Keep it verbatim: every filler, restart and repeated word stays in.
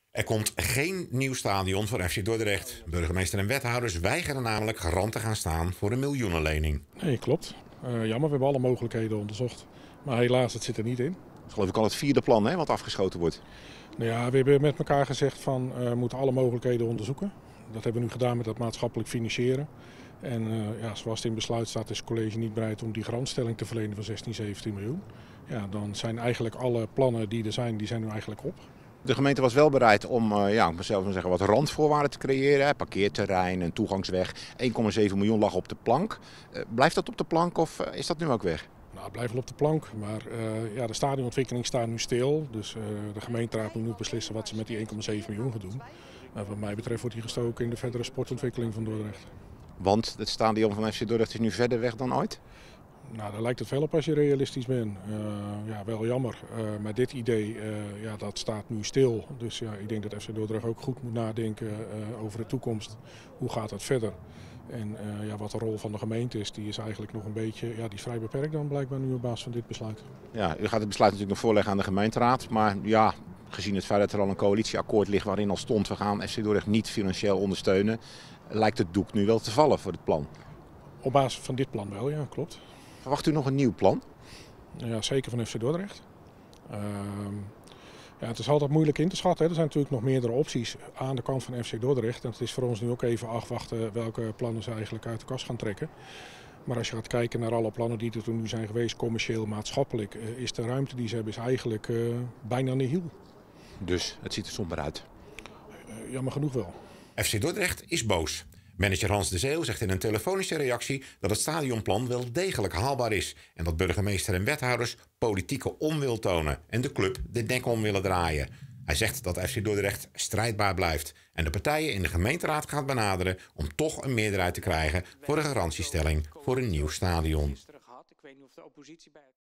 Er komt geen nieuw stadion voor F C Dordrecht. Burgemeester en wethouders weigeren namelijk garant te gaan staan voor een miljoenenlening. Nee, klopt. Uh, jammer, we hebben alle mogelijkheden onderzocht. Maar helaas, het zit er niet in. Dat is geloof ik al het vierde plan, hè, wat afgeschoten wordt. Nou ja, we hebben met elkaar gezegd van uh, we moeten alle mogelijkheden onderzoeken. Dat hebben we nu gedaan met dat maatschappelijk financieren. En uh, ja, zoals het in besluit staat is het college niet bereid om die garantstelling te verlenen van zestien, zeventien miljoen. Ja, dan zijn eigenlijk alle plannen die er zijn, die zijn nu eigenlijk op. De gemeente was wel bereid om uh, ja, ik moet zelf maar zeggen, wat randvoorwaarden te creëren. Hè? Parkeerterrein, een toegangsweg. één komma zeven miljoen lag op de plank. Uh, blijft dat op de plank of uh, is dat nu ook weg? Nou, het blijft wel op de plank, maar uh, ja, de stadionontwikkeling staat nu stil. Dus uh, de gemeenteraad moet nu beslissen wat ze met die één komma zeven miljoen gaan doen. Uh, wat mij betreft wordt die gestoken in de verdere sportontwikkeling van Dordrecht. Want het stadion van F C Dordrecht is nu verder weg dan ooit? Nou, daar lijkt het wel op als je realistisch bent. Uh, ja, wel jammer. Uh, maar dit idee, uh, ja, dat staat nu stil. Dus ja, ik denk dat F C Dordrecht ook goed moet nadenken uh, over de toekomst. Hoe gaat het verder? En uh, ja, wat de rol van de gemeente is, die is eigenlijk nog een beetje, ja, die is vrij beperkt dan blijkbaar nu op basis van dit besluit. Ja, u gaat het besluit natuurlijk nog voorleggen aan de gemeenteraad. Maar ja, gezien het feit dat er al een coalitieakkoord ligt waarin al stond, we gaan F C Dordrecht niet financieel ondersteunen, lijkt het doek nu wel te vallen voor het plan. Op basis van dit plan wel, ja, klopt. Verwacht u nog een nieuw plan? Ja, zeker van F C Dordrecht. Uh, ja, het is altijd moeilijk in te schatten. Hè. Er zijn natuurlijk nog meerdere opties aan de kant van F C Dordrecht. En het is voor ons nu ook even afwachten welke plannen ze eigenlijk uit de kast gaan trekken. Maar als je gaat kijken naar alle plannen die er toen nu zijn geweest, commercieel, maatschappelijk, uh, is de ruimte die ze hebben is eigenlijk uh, bijna nihil. Dus het ziet er somber uit? Uh, jammer genoeg wel. F C Dordrecht is boos. Manager Hans de Zeeuw zegt in een telefonische reactie dat het stadionplan wel degelijk haalbaar is en dat burgemeester en wethouders politieke onwil tonen en de club de nek om willen draaien. Hij zegt dat F C Dordrecht strijdbaar blijft en de partijen in de gemeenteraad gaat benaderen om toch een meerderheid te krijgen voor een garantiestelling voor een nieuw stadion.